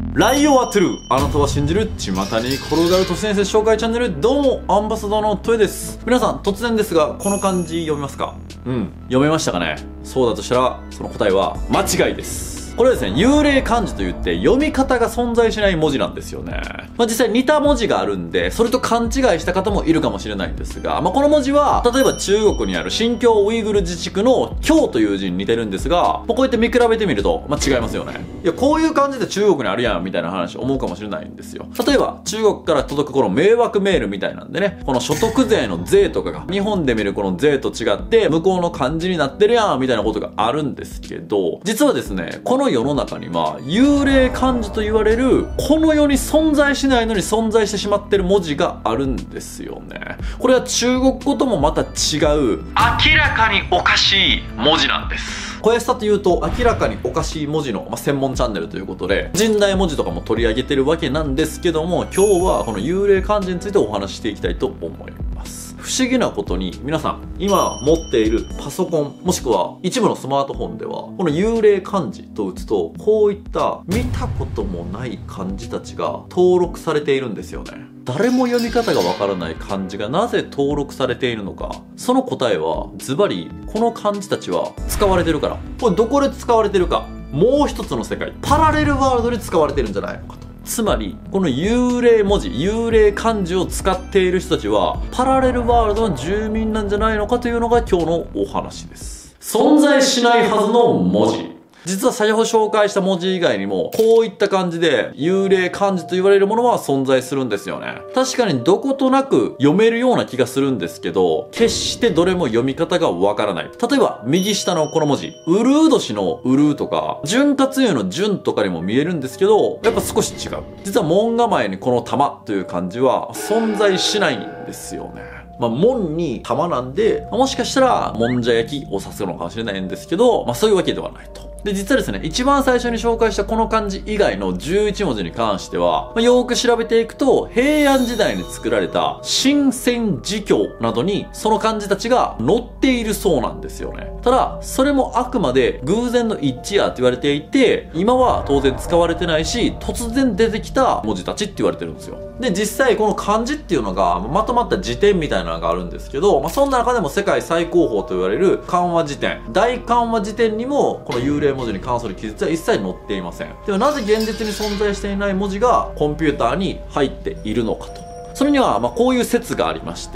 ライオはトゥルー、あなたは信じる巷に転がる都市伝説紹介チャンネル。どうもアンバサダーのトヨです。皆さん突然ですが、この漢字読めますか？読めましたかね？そうだとしたらその答えは間違いです。これはですね、幽霊漢字といって読み方が存在しない文字なんですよね。実際似た文字があるんで、それと勘違いした方もいるかもしれないんですが、この文字は、例えば中国にある新疆ウイグル自治区の疆という字に似てるんですが、こうやって見比べてみると、違いますよね。いや、こういう感じで中国にあるやん、みたいな話思うかもしれないんですよ。例えば、中国から届くこの迷惑メールみたいなんでね、この所得税の税とかが、日本で見るこの税と違って、向こうの漢字になってるやん、みたいなことがあるんですけど、実はですね、この世の中には、幽霊漢字と言われる、この世に存在しないのに存在してしまってる文字があるんですよね。これは中国語ともまた違う、明らかにおかしい文字なんです。小安さというと、明らかにおかしい文字の、専門チャンネルということで、神代文字とかも取り上げてるわけなんですけども、今日はこの幽霊漢字についてお話ししていきたいと思います。不思議なことに、皆さん、今持っているパソコン、もしくは一部のスマートフォンでは、この幽霊漢字と打つと、こういった見たこともない漢字たちが登録されているんですよね。誰も読み方がわからない漢字がなぜ登録されているのか。その答えは、ズバリ、この漢字たちは使われてるから。これどこで使われてるか。もう一つの世界、パラレルワールドで使われてるんじゃないのかと。つまり、この幽霊文字、幽霊漢字を使っている人たちは、パラレルワールドの住民なんじゃないのかというのが今日のお話です。存在しないはずの文字。実は先ほど紹介した文字以外にも、こういった感じで幽霊漢字と言われるものは存在するんですよね。確かにどことなく読めるような気がするんですけど、決してどれも読み方がわからない。例えば、右下のこの文字、うるう年のうるうとか、潤滑油の潤とかにも見えるんですけど、やっぱ少し違う。実は門構えにこの玉という漢字は存在しないんですよね。門に玉なんで、もしかしたら、もんじゃ焼きを指すのかもしれないんですけど、そういうわけではないと。で、実はですね、一番最初に紹介したこの漢字以外の11文字に関しては、よーく調べていくと、平安時代に作られた新鮮辞経などに、その漢字たちが載っているそうなんですよね。ただ、それもあくまで偶然の一致やって言われていて、今は当然使われてないし、突然出てきた文字たちって言われてるんですよ。で、実際この漢字っていうのが、まとまった辞典みたいなのがあるんですけど、そんな中でも世界最高峰と言われる漢和辞典、大漢和辞典にも、この幽霊文字に関する記述は一切載っていません。ではなぜ現実に存在していない文字がコンピューターに入っているのかと。それには、こういう説がありまして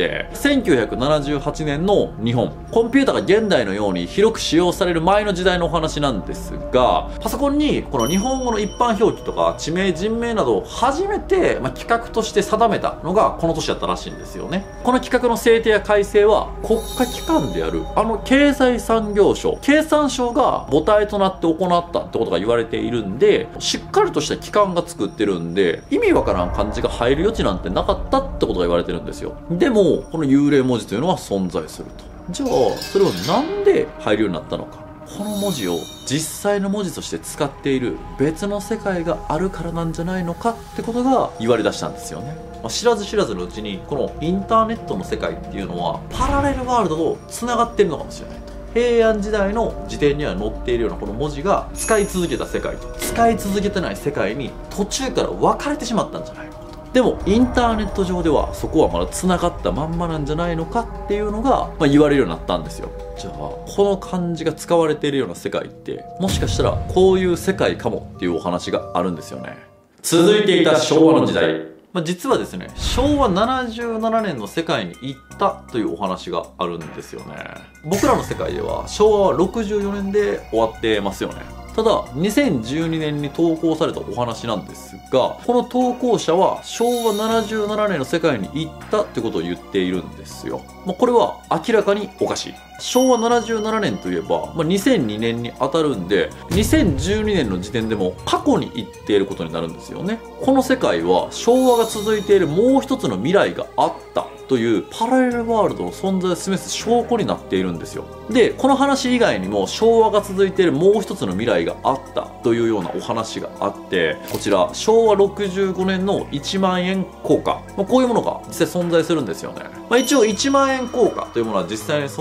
、1978年の日本、コンピューターが現代のように広く使用される前の時代のお話なんですが、パソコンにこの日本語の一般表記とか地名、人名などを初めて、企画として定めたのがこの年だったらしいんですよね。この企画の制定や改正は国家機関である、経済産業省、経産省が母体となって行ったってことが言われているんで、しっかりとした機関が作ってるんで、意味わからん漢字が入る余地なんてなかったってことが言われてるんですよ。でも、この幽霊文字というのは存在すると。じゃあ、それをなんで入るようになったのか。この文字を実際の文字として使っている別の世界があるからなんじゃないのかってことが言われ出したんですよね。知らず知らずのうちに、このインターネットの世界っていうのはパラレルワールドと繋がってるのかもしれないと。平安時代の辞典には載っているようなこの文字が使い続けた世界と使い続けてない世界に途中から分かれてしまったんじゃないのかと。でもインターネット上ではそこはまだ繋がったまんまなんじゃないのかっていうのが、言われるようになったんですよ。じゃあこの漢字が使われているような世界ってもしかしたらこういう世界かもっていうお話があるんですよね。続いていた昭和の時代。実はですね、昭和77年の世界に行ったというお話があるんですよね。僕らの世界では昭和は64年で終わってますよね。ただ、2012年に投稿されたお話なんですが、この投稿者は昭和77年の世界に行ったってことを言っているんですよ。これは明らかにおかしい。昭和77年といえば、2002年に当たるんで、2012年の時点でも過去に行っていることになるんですよね。この世界は昭和が続いているもう一つの未来があったというパラレルワールドの存在を示す証拠になっているんですよ。で、この話以外にも昭和が続いているもう一つの未来があったというようなお話があって、こちら昭和65年の1万円硬貨、こういうものが実際存在するんですよね。一応1万円硬貨というものは実際に存在し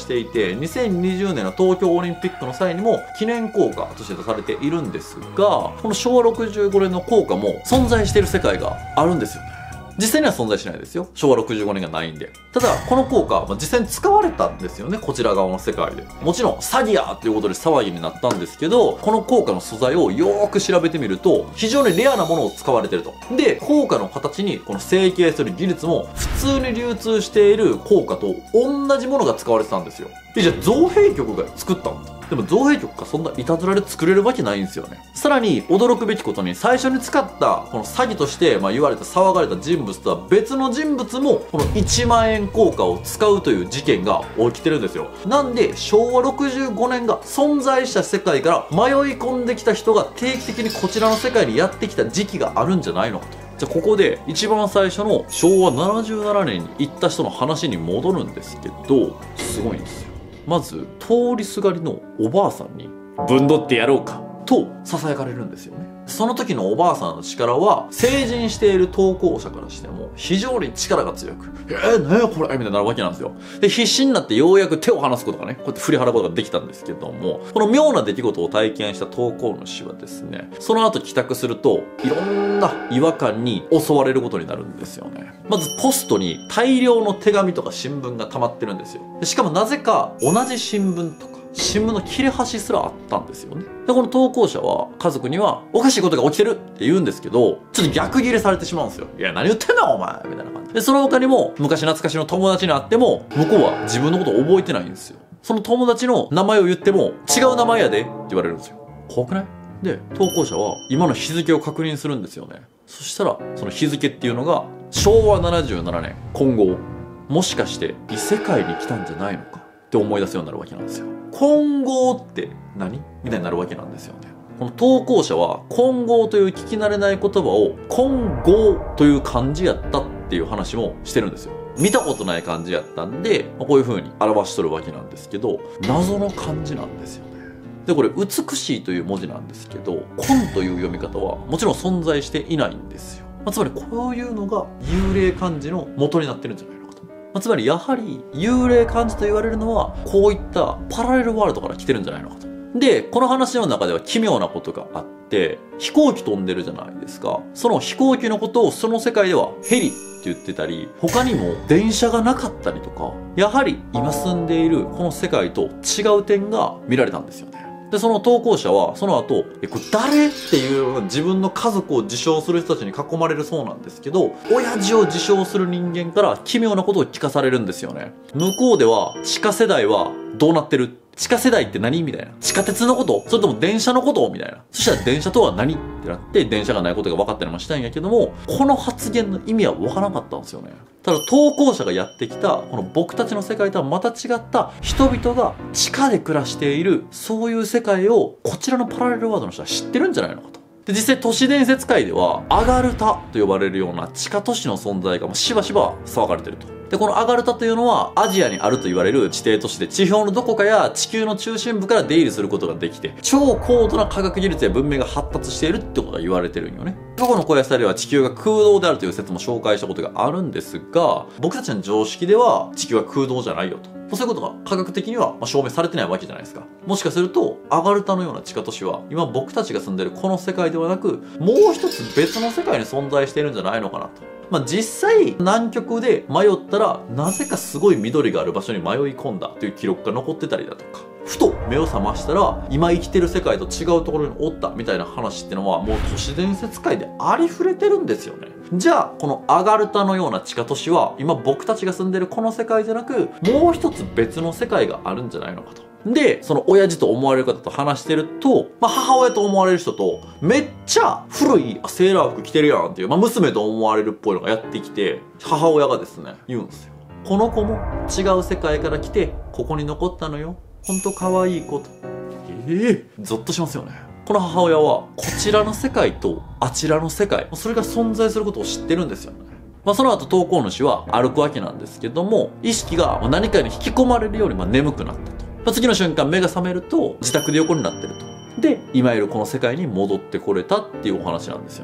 していて、2020年の東京オリンピックの際にも記念硬貨として出されているんですが、この昭和65年の硬貨も存在している世界があるんですよね。実際には存在しないですよ。昭和65年がないんで。ただ、この硬貨、実際に使われたんですよね。こちら側の世界で。もちろん、詐欺やということで騒ぎになったんですけど、この硬貨の素材をよーく調べてみると、非常にレアなものを使われてると。で、硬貨の形にこの成形する技術も、普通に流通している硬貨と同じものが使われてたんですよ。じゃあ、造幣局が作ったんだ。でも造幣局がそんないたずらで作れるわけないんですよね。さらに驚くべきことに最初に使ったこの詐欺として言われた騒がれた人物とは別の人物もこの1万円硬貨を使うという事件が起きてるんですよ。なんで昭和65年が存在した世界から迷い込んできた人が定期的にこちらの世界にやってきた時期があるんじゃないのかと。じゃあここで一番最初の昭和77年に行った人の話に戻るんですけど、すごいんですよ。まず通りすがりのおばあさんにぶんどってやろうかと囁かれるんですよね。その時のおばあさんの力は成人している投稿者からしても非常に力が強く、何やこれみたいになるわけなんですよ。で、必死になってようやく手を離すことがね、こうやって振り払うことができたんですけども、この妙な出来事を体験した投稿主はですね、その後帰宅するといろんな違和感に襲われることになるんですよね。まずポストに大量の手紙とか新聞が溜まってるんですよ。でしかもなぜか同じ新聞とか新聞の切れ端すらあったんですよね。で、この投稿者は家族にはおかしいことが起きてるって言うんですけど、ちょっと逆ギレされてしまうんですよ。いや、何言ってんだお前みたいな感じで、その他にも昔懐かしの友達に会っても向こうは自分のことを覚えてないんですよ。その友達の名前を言っても違う名前やでって言われるんですよ。怖くない？で、投稿者は今の日付を確認するんですよね。そしたらその日付っていうのが昭和77年金剛。もしかして異世界に来たんじゃないのかって思い出すようになるわけなんですよ。金剛って何みたいになるわけなんですよね。この投稿者は金剛という聞き慣れない言葉を金剛という漢字やったっていう話もしてるんですよ。見たことない漢字やったんで、こういう風に表しとるわけなんですけど、謎の漢字なんですよね。で、これ美しいという文字なんですけど、金という読み方はもちろん存在していないんですよ。つまりこういうのが幽霊漢字の元になってるんじゃないのかと。つまりやはり幽霊漢字と言われるのはこういったパラレルワールドから来てるんじゃないのかと。で、この話の中では奇妙なことがあって、飛行機飛んでるじゃないですか。その飛行機のことをその世界ではヘリって言ってたり、他にも電車がなかったりとか、やはり今住んでいるこの世界と違う点が見られたんですよね。で、その投稿者はその後、これ誰っていう自分の家族を自称する人たちに囲まれるそうなんですけど、親父を自称する人間から奇妙なことを聞かされるんですよね。向こうでは地下世代はどうなってる？地下世代って何みたいな。地下鉄のこと？それとも電車のこと？みたいな。そしたら電車とは何ってなって、電車がないことが分かったりもしたんやけども、この発言の意味は分からなかったんですよね。ただ投稿者がやってきた、この僕たちの世界とはまた違った人々が地下で暮らしている、そういう世界をこちらのパラレルワールドの人は知ってるんじゃないのかと。で、実際都市伝説界では、アガルタと呼ばれるような地下都市の存在がしばしば騒がれてると。で、このアガルタというのはアジアにあると言われる地底都市で、地表のどこかや地球の中心部から出入りすることができて、超高度な科学技術や文明が発達しているってことが言われてるんよね。過去の小安では地球が空洞であるという説も紹介したことがあるんですが、僕たちの常識では地球は空洞じゃないよと。そういうことが科学的には証明されてないわけじゃないですか。もしかするとアガルタのような地下都市は今僕たちが住んでるこの世界ではなく、もう一つ別の世界に存在しているんじゃないのかなと。実際南極で迷ったらなぜかすごい緑がある場所に迷い込んだという記録が残ってたりだとか、ふと目を覚ましたら今生きてる世界と違うところにおったみたいな話ってのはもう都市伝説界でありふれてるんですよね。じゃあこのアガルタのような地下都市は今僕たちが住んでるこの世界じゃなく、もう一つ別の世界があるんじゃないのかと。で、その親父と思われる方と話してると、母親と思われる人と、めっちゃ古いセーラー服着てるやんっていう、娘と思われるっぽいのがやってきて、母親がですね、言うんですよ。この子も違う世界から来て、ここに残ったのよ。ほんと可愛い子と。ゾッとしますよね。この母親は、こちらの世界とあちらの世界、それが存在することを知ってるんですよね。その後投稿主は歩くわけなんですけども、意識が何かに引き込まれるように眠くなったと。次の瞬間目が覚めると自宅で横になってると。で、今いるこの世界に戻ってこれたっていうお話なんですよね。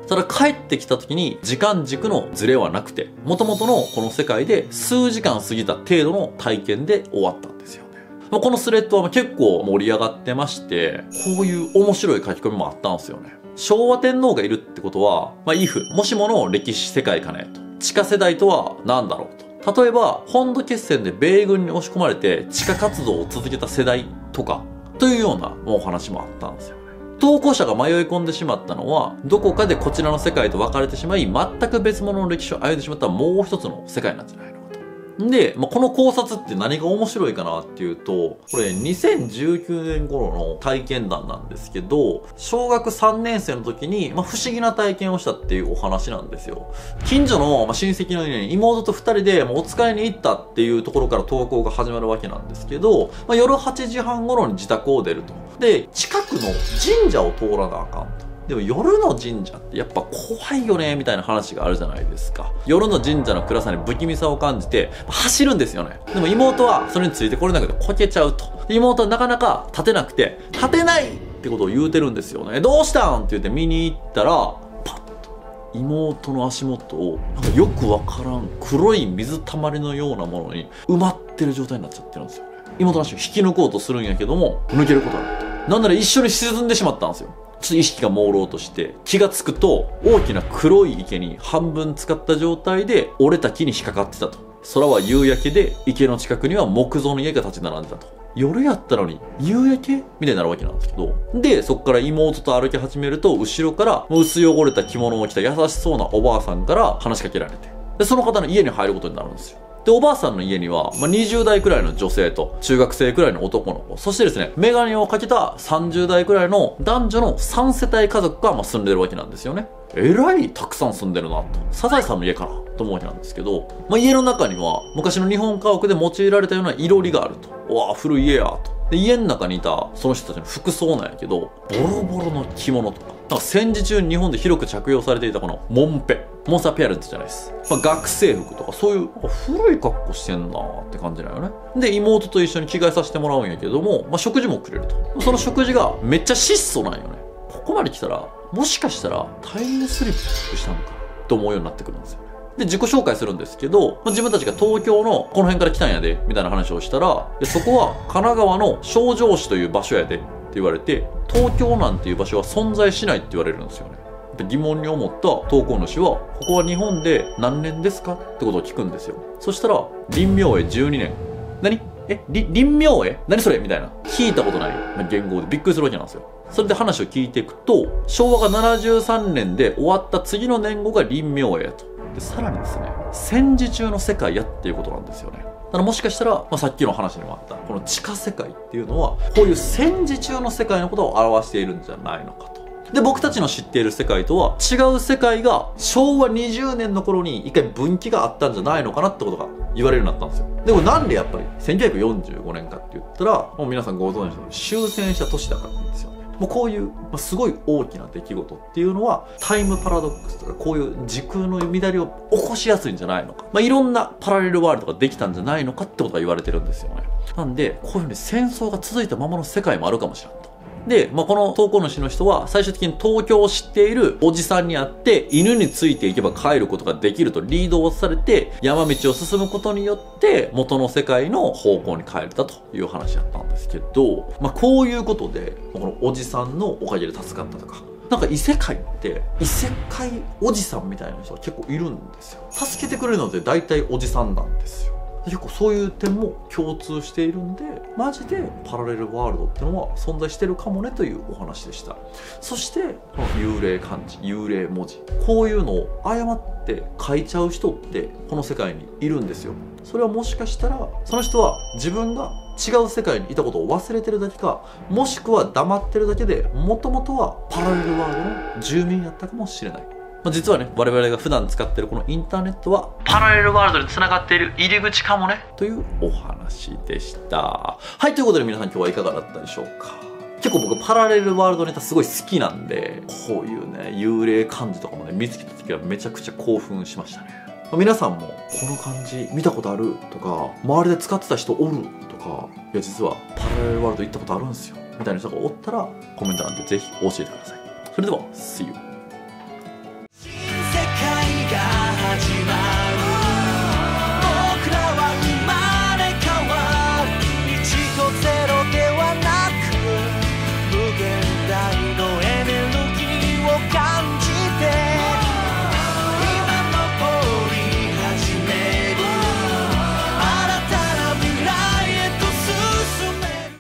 ただ帰ってきた時に時間軸のズレはなくて、元々のこの世界で数時間過ぎた程度の体験で終わったんですよね。このスレッドは結構盛り上がってまして、こういう面白い書き込みもあったんですよね。昭和天皇がいるってことは、if、もしもの歴史世界かねと。地下世代とは何だろうと。例えば、本土決戦で米軍に押し込まれて地下活動を続けた世代とか、というようなお話もあったんですよね。投稿者が迷い込んでしまったのは、どこかでこちらの世界と分かれてしまい、全く別物の歴史を歩んでしまったもう一つの世界なんじゃないのかと。で、この考察って何が面白いかなっていうと、これ2019年頃の体験談なんですけど、小学3年生の時に、不思議な体験をしたっていうお話なんですよ。近所の親戚の家に妹と2人でお使いに行ったっていうところから投稿が始まるわけなんですけど、夜8時半頃に自宅を出ると。で、近くの神社を通らなあかんと。でも夜の神社ってやっぱ怖いよねみたいな話があるじゃないですか。夜の神社の暗さに不気味さを感じて走るんですよね。でも妹はそれについてこれなくてこけちゃうと。妹はなかなか立てなくて、立てないってことを言うてるんですよね。どうしたんって言って見に行ったら、パッと妹の足元をよくわからん黒い水たまりのようなものに埋まってる状態になっちゃってるんですよね。妹の足を引き抜こうとするんやけども、抜けることはないと。なんなら一緒に沈んでしまったんですよ。ちょっと意識が朦朧として気がつくと大きな黒い池に半分浸かった状態で折れた木に引っかかってたと。空は夕焼けで池の近くには木造の家が立ち並んでたと。夜やったのに夕焼けみたいになるわけなんですけど、でそこから妹と歩き始めると後ろから薄汚れた着物を着た優しそうなおばあさんから話しかけられて、でその方の家に入ることになるんですよ。で、おばあさんの家には、20代くらいの女性と、中学生くらいの男の子、そしてですね、メガネをかけた30代くらいの男女の3世帯家族が住んでるわけなんですよね。えらいたくさん住んでるなと。サザエさんの家かなと思うわけなんですけど、家の中には昔の日本家屋で用いられたような囲炉裏があると。うわぁ、古い家やと。で、家の中にいたその人たちの服装なんやけど、ボロボロの着物とか、戦時中に日本で広く着用されていたこのモンペ。モンサペアレンツじゃないです。学生服とかそういう古い格好してんなーって感じだよね。で、妹と一緒に着替えさせてもらうんやけども、食事もくれると。その食事がめっちゃ質素なんよね。ここまで来たら、もしかしたらタイムスリップしたのかと思うようになってくるんですよね。で、自己紹介するんですけど、自分たちが東京のこの辺から来たんやで、みたいな話をしたら、そこは神奈川の正城市という場所やでって言われて、東京なんていう場所は存在しないって言われるんですよね。疑問に思った投稿主は、ここは日本で何年ですかってことを聞くんですよ。そしたら、林明永12年。何林明永何それみたいな。聞いたことない言語でびっくりするわけなんですよ。それで話を聞いていくと、昭和が73年で終わった次の年号が林明永と。で、さらにですね、戦時中の世界やっていうことなんですよね。だからもしかしたら、さっきの話にもあった、この地下世界っていうのは、こういう戦時中の世界のことを表しているんじゃないのかと。で、僕たちの知っている世界とは違う世界が昭和20年の頃に一回分岐があったんじゃないのかなってことが言われるようになったんですよ。でもなんでやっぱり1945年かって言ったら、もう皆さんご存知の終戦した年だからなんですよね。もうこういう、すごい大きな出来事っていうのはタイムパラドックスとかこういう時空の乱れを起こしやすいんじゃないのか。いろんなパラレルワールドができたんじゃないのかってことが言われてるんですよね。なんで、こういうふうに戦争が続いたままの世界もあるかもしれないと。で、この投稿主の人は最終的に東京を知っているおじさんに会って犬についていけば帰ることができるとリードをされて山道を進むことによって元の世界の方向に帰れたという話だったんですけど、こういうことでこのおじさんのおかげで助かったとか、なんか異世界って異世界おじさんみたいな人が結構いるんですよ。助けてくれるのって大体おじさんなんですよ。結構そういう点も共通しているんで、マジでパラレルワールドってのは存在してるかもねというお話でした。そしてこの幽霊漢字、幽霊文字、こういうのを誤って書いちゃう人ってこの世界にいるんですよ。それはもしかしたらその人は自分が違う世界にいたことを忘れてるだけか、もしくは黙ってるだけでもともとはパラレルワールドの住民やったかもしれない。実はね、我々が普段使ってるこのインターネットはパラレルワールドに繋がっている入り口かもねというお話でした。はい、ということで皆さん今日はいかがだったでしょうか。結構僕パラレルワールドネタすごい好きなんで、こういうね幽霊漢字とかもね見つけた時はめちゃくちゃ興奮しましたね。皆さんもこの漢字見たことあるとか、周りで使ってた人おるとか、いや実はパラレルワールド行ったことあるんですよみたいな人がおったらコメント欄でぜひ教えてください。それでは See you。